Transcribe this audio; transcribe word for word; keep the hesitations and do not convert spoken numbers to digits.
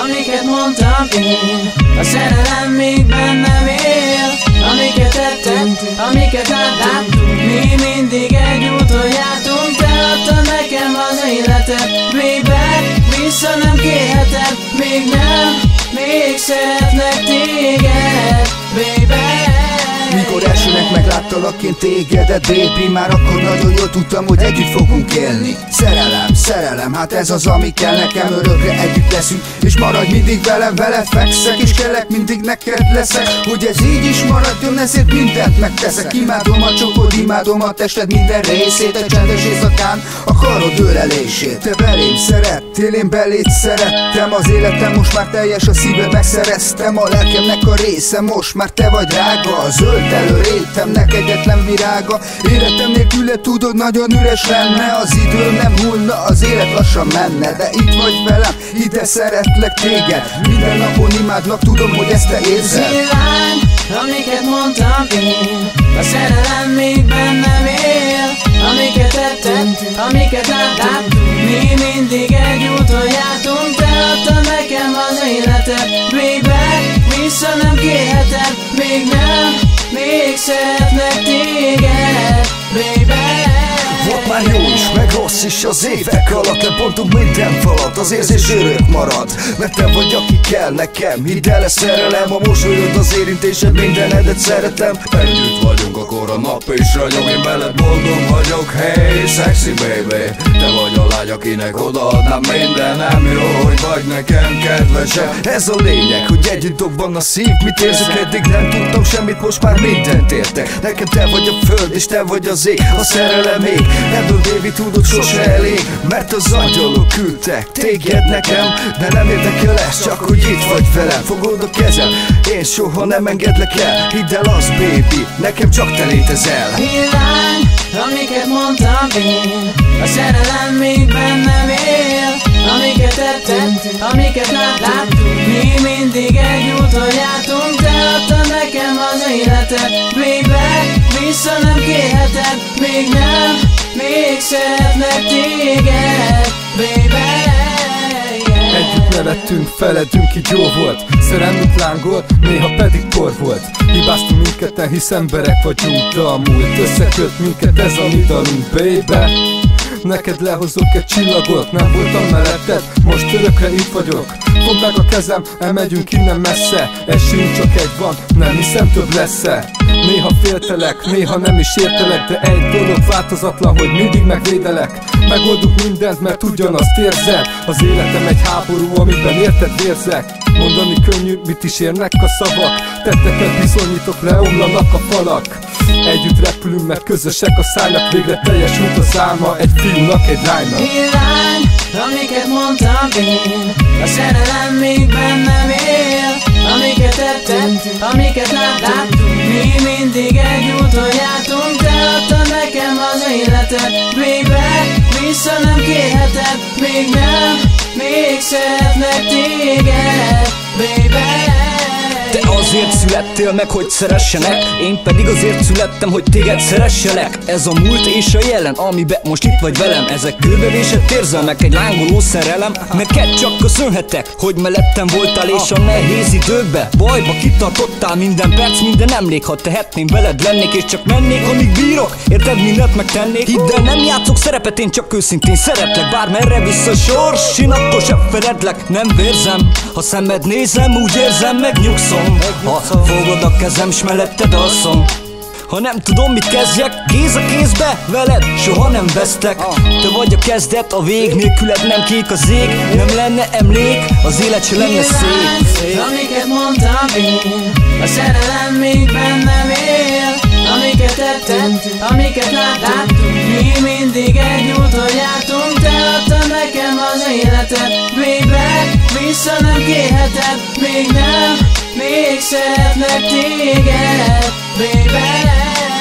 amiket mondtam én. A szerelem még bennem él, amiket tettünk, amiket láttunk. Mi mindig egy úton jártunk, te adtad nekem az életet. Way back, vissza nem kérheted, még nem, még szeretlek téged, baby. Mikor elsőnek megláttalak én tégedet, baby, már akkor nagyon jól tudtam, hogy együtt fogunk élni. Szerelem, szerelem, hát ez az, ami kell nekem. Örökre együtt leszünk, és maradj mindig velem. Veled fekszek, és kellek, mindig neked leszek. Hogy ez így is maradjon, ezért mindent megteszek. Imádom a csokod, imádom a tested minden részét. Egy csendes éjszakán a karod ölelését. Te belém szerettél, én beléd szerettem. Az életem most már teljes, a szíved megszereztem. A lelkemnek a része, most már te vagy drága. A zöld előrétemnek egyetlen virága. Életem nélküle tudod, nagyon üres lenne. Az idő nem hullna, az élet lassan menne. De itt vagy velem, ide szeretlek téged. Minden napon imádlak, tudom, hogy ezt te érzed. Zsivány, amiket mondtam én, a szerelem még bennem él, amiket tettünk, amiket láttunk. Mi mindig egy úton jártunk, te adtad nekem az életet. Way back, vissza nem kérheted, még nem, még szeretlek téged, baby. Volt már jó is, meg rossz is az évek alatt. Lebontunk minden falat, az érzés örök marad. Mert te vagy, aki kell nekem, hidd el, ez szerelem. A mosolyod, az érintésed, mindenedet szeretem. Együtt vagyunk, akkor a nap is ragyog. Én veled boldog vagyok, hey, sexy baby. Te vagy a lány, akinek odaadnám mindenem. Jó, hogy vagy nekem kedvesem. Ez a lényeg, hogy együtt dobban a szív. Mit érzek, eddig nem tudtam semmit, most már mindent értek. Nekem te vagy a föld, és te vagy az ég. A szerelem még, ebből baby tudod sose elég. Mert az angyalok küldtek téged nekem. De nem érdekel ez, csak hogy itt vagy velem. Fogod a kezem, én soha nem engedlek el. Hidd el az baby, nekem csak te létezel. Villány, amiket mondtam én, a szerelem még bennem él, amiket tettünk, amiket láttunk. Mi mindig egy úton jártunk, te adtad nekem az életet. Way back, vissza nem kérheted, még nem, még szeretlek téged, baby. Együtt nevettünk, feledünk, így jó volt. Szerelmünk lángolt, néha pedig por volt. Hibáztunk mindketten, hisz emberek vagyunk, de a múlt összeköt minket, ez a mi dalunk, baby. Neked lehozok egy csillagot, nem voltam melletted, most örökre itt vagyok. Fogd meg a kezem, elmegyünk innen messze. Esélyünk csak egy van, nem hiszem több lesz-e. Néha féltelek, néha nem is értelek, de egy dolog változatlan, hogy mindig megvédelek. Megoldjuk mindent, mert ugyanazt érzed. Az életem egy háború, amiben érted vérzek. Mondani könnyű, mit is érnek a szavak. Tetteket bizonyítok, leomlanak a falak. Együtt repülünk, mert közösek a szájak. Végre teljesült az álma egy fiúnak, egy lánynak. Villány, amiket mondtam én, a szerelem még bennem él, amiket tettünk, amiket láttunk. Mi mindig egy úton jártunk, te adtad nekem az életet. Way back, vissza nem kérheted, még nem, még szeretlek téged, baby. Te azért születtél meg, hogy szeressenek, én pedig azért születtem, hogy téged szeresselek. Ez a múlt és a jelen, amiben most itt vagy velem. Ezek körbevésett érzelmek, egy lángoló szerelem. Neked csak köszönhetek, hogy mellettem voltál, és a nehéz időkbe bajba kitartottál. Minden perc, minden emlék, ha tehetném, veled lennék, és csak mennék, amíg bírok. Érted, mindent megtennék. Hidd el, nem játszok szerepet, én csak őszintén szeretlek. Bármerre vissza a sors, én akkor sem feledlek. Nem vérzem, ha szemed nézem, úgy érzem, megnyugszom. Ha fogod a kezem, s melletted alszom. Ha nem tudom, mit kezdjek, kéz a kézbe, veled soha nem vesztek. Te vagy a kezdet, a vég, nélküled nem kék az ég. Nem lenne emlék, az élet se lenne szép. Amiket mondtam én, a szerelem még bennem él, amiket tettünk, amiket láttunk. Mi mindig egy úton jártunk, te adtad nekem az életet. Way back, vissza nem kérheted, még nem, még szeretlek téged, baby.